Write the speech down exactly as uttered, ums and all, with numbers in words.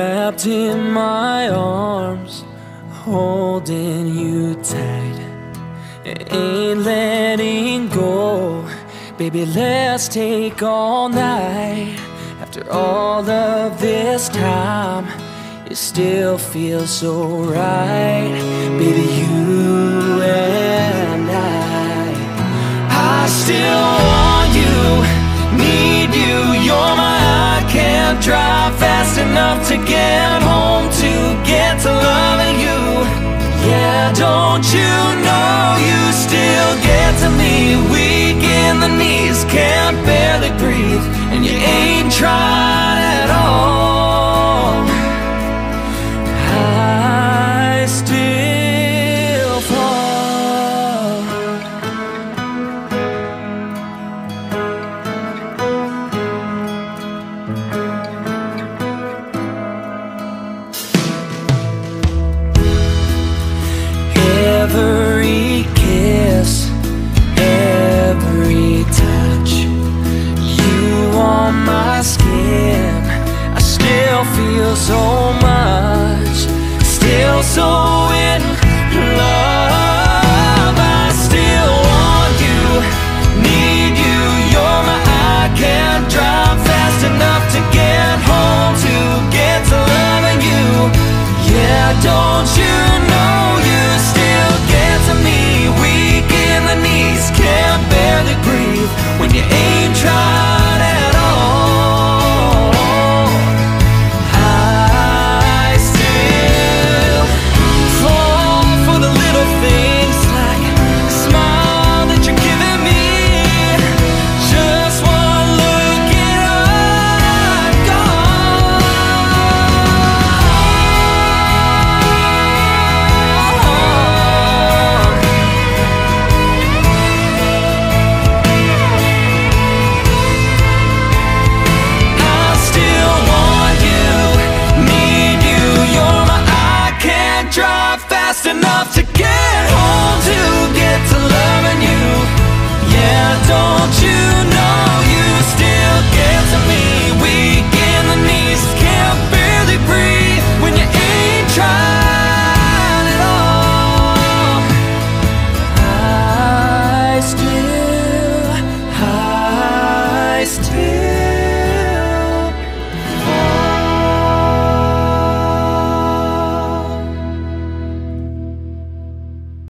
wrapped in my arms, holding you tight, ain't letting go. Baby, let's take all night. After all of this time, it still feels so right. Baby, you and I, I still want you, need you. You're my, I can't drive fast enough to get home, to get to loving you. Yeah, don't you know you still get to me? Weak in the knees, can't barely breathe, and you ain't tried at all. I still fall. Every kiss, every touch, you on my skin, I still feel so much, still so